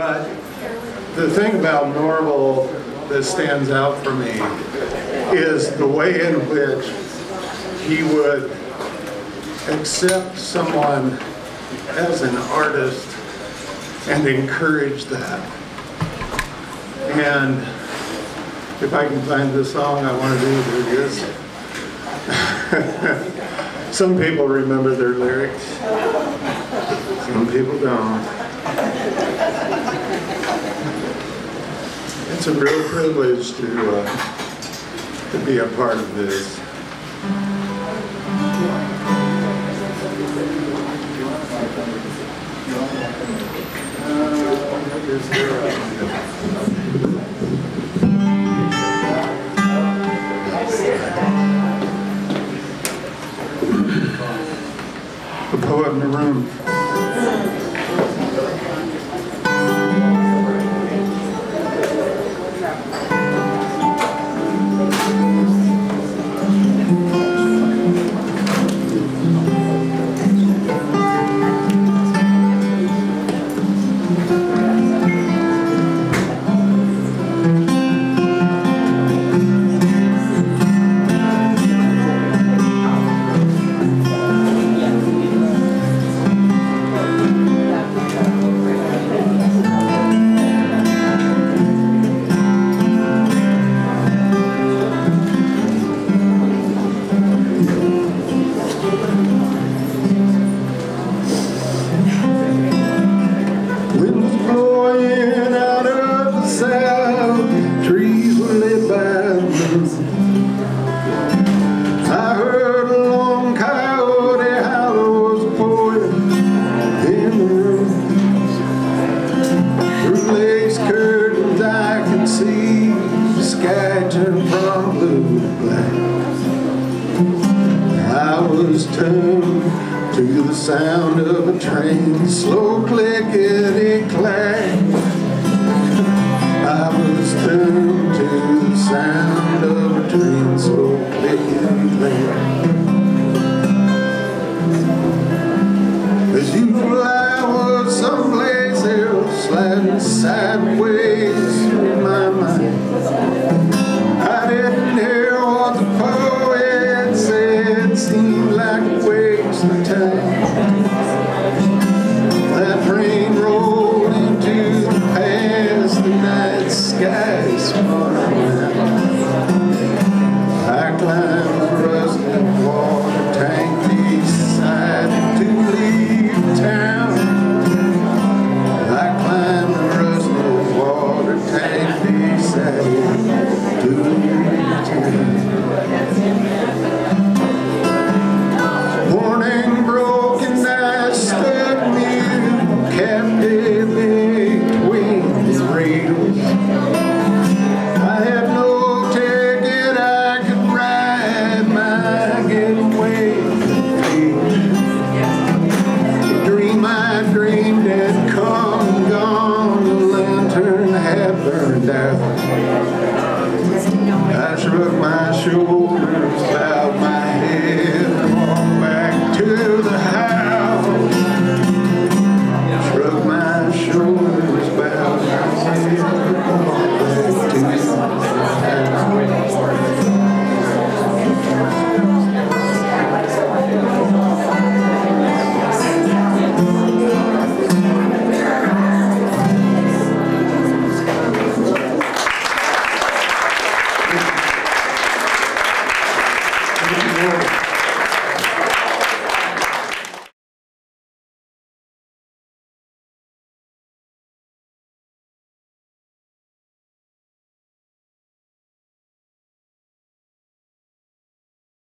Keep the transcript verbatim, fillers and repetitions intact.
But the thing about Norvel that stands out for me is the way in which he would accept someone as an artist and encourage that. And if I can find the song I want to do, there it is. Some people remember their lyrics, some people don't. It's a real privilege to, uh, to be a part of this. The poet in the room. To the sound of a train, slow clickety clack. I was tuned to the sound of a train, slow clickety clack. As usual, I was someplace else, sliding sideways in my mind. I didn't hear what the poet said, seemed like a waste of time.